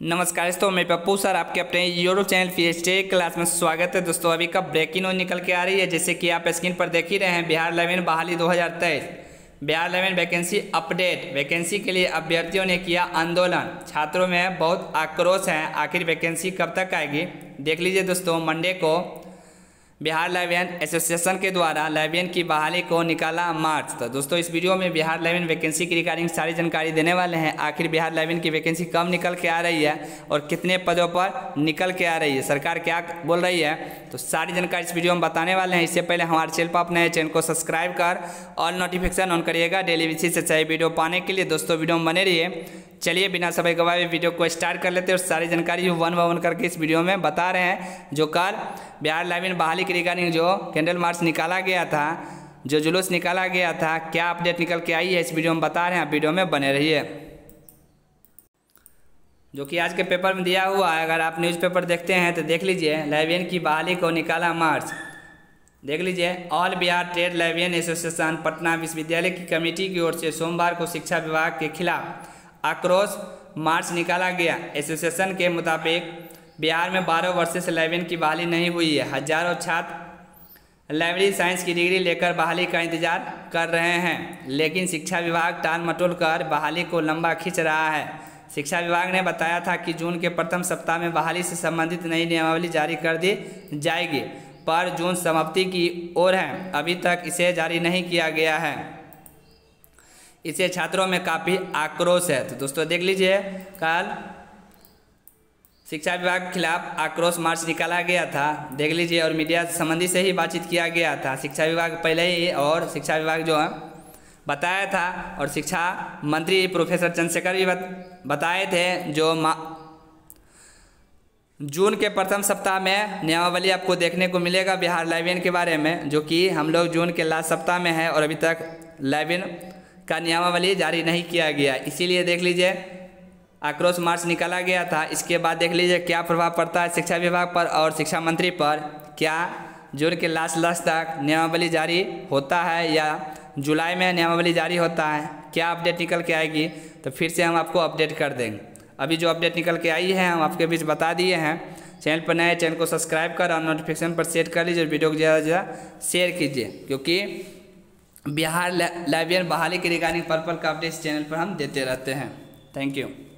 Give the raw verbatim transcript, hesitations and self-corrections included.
नमस्कार दोस्तों, मैं पप्पू सर आपके अपने यूट्यूब चैनल फिजिक्स क्लास में स्वागत है। दोस्तों अभी का ब्रेकिंग न्यूज निकल के आ रही है, जैसे कि आप स्क्रीन पर देख ही रहे हैं। बिहार इलेवन बहाली दो हज़ार तेईस, Bihar eleven vacancy update. Vacancy के लिए अभ्यर्थियों ने किया आंदोलन, छात्रों में बहुत आक्रोश है। आखिर वैकेंसी कब तक आएगी देख लीजिए दोस्तों। मंडे को बिहार लाइब्रेरियन एसोसिएशन के द्वारा लाइब्रेरियन की बहाली को निकाला मार्च। तो दोस्तों इस वीडियो में बिहार लाइब्रेरियन वैकेंसी की रिगार्डिंग सारी जानकारी देने वाले हैं। आखिर बिहार लाइब्रेरियन की वैकेंसी कब निकल के आ रही है और कितने पदों पर निकल के आ रही है, सरकार क्या बोल रही है, तो सारी जानकारी इस वीडियो में बताने वाले हैं। इससे पहले हमारे चैनल पर अपने चैनल को सब्सक्राइब कर ऑल नोटिफिकेशन ऑन करिएगा डेली बेसिस से सही वीडियो पाने के लिए। दोस्तों वीडियो में बने रहिए। चलिए बिना समय गवाए वीडियो को स्टार्ट कर लेते हैं और सारी जानकारी वन बाय वन करके इस वीडियो में बता रहे हैं। जो कल बिहार लाइब्रेरियन बहाली की रिगार्डिंग जो कैंडल मार्च निकाला गया था, जो जुलूस निकाला गया था, क्या अपडेट निकल के आई है इस वीडियो में बता रहे हैं। वीडियो में बने रहिए। जो कि आज के पेपर में दिया हुआ है, अगर आप न्यूज़पेपर देखते हैं तो देख लीजिए। लाइब्रेरियन की बहाली को निकाला मार्च, देख लीजिए। All Bihar trade librarian association Patna विश्वविद्यालय की कमेटी की ओर से सोमवार को शिक्षा विभाग के खिलाफ आक्रोश मार्च निकाला गया। एसोसिएशन के मुताबिक बिहार में बारह वर्ष से लाइब्रेरियन की बहाली नहीं हुई है। हजारों छात्र लाइब्रेरी साइंस की डिग्री लेकर बहाली का इंतजार कर रहे हैं, लेकिन शिक्षा विभाग टाल मटोल कर बहाली को लंबा खींच रहा है। शिक्षा विभाग ने बताया था कि जून के प्रथम सप्ताह में बहाली से संबंधित नई नियमावली जारी कर दी जाएगी, पर जून समाप्ति की ओर है, अभी तक इसे जारी नहीं किया गया है। इससे छात्रों में काफ़ी आक्रोश है। तो दोस्तों देख लीजिए, कल शिक्षा विभाग के खिलाफ आक्रोश मार्च निकाला गया था, देख लीजिए। और मीडिया संबंधी से ही बातचीत किया गया था। शिक्षा विभाग पहले ही और शिक्षा विभाग जो है बताया था, और शिक्षा मंत्री प्रोफेसर चंद्रशेखर भी बताए थे। जो जून के प्रथम सप्ताह में नियमावली आपको देखने को मिलेगा बिहार लाइब्रेरियन के बारे में, जो कि हम लोग जून के लास्ट सप्ताह में है और अभी तक लाइब्रेरियन का नियमावली जारी नहीं किया गया। इसीलिए देख लीजिए आक्रोश मार्च निकाला गया था। इसके बाद देख लीजिए क्या प्रभाव पड़ता है शिक्षा विभाग पर और शिक्षा मंत्री पर। क्या जून के लास्ट लास्ट तक नियमावली जारी होता है या जुलाई में नियमावली जारी होता है, क्या अपडेट निकल के आएगी तो फिर से हम आपको अपडेट कर देंगे। अभी जो अपडेट निकल के आई है हम आपके बीच बता दिए हैं। चैनल पर नए चैनल को सब्सक्राइब कर और नोटिफिकेशन पर सेट कर लीजिए। वीडियो को ज़्यादा से ज़्यादा शेयर कीजिए, क्योंकि बिहार लाइब्रेरियन बहाली के रिगार्डिंग पर्पल का अपडेट इस चैनल पर हम देते रहते हैं। Thank you.